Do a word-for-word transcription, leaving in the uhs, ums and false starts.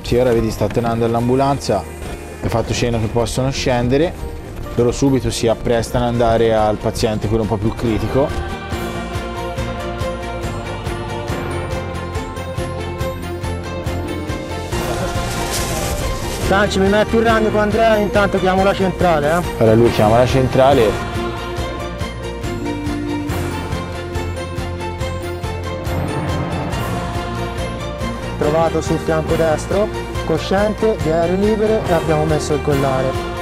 Sì, ora vedi sta tenendo all'ambulanza, hai fatto cenno che possono scendere, loro subito si apprestano ad andare al paziente, quello un po' più critico. Sanci, mi metti il ragno con Andrea, intanto chiamo la centrale, eh? Allora lui chiama la centrale. Trovato sul fianco destro, cosciente, di aereo libere e abbiamo messo il collare.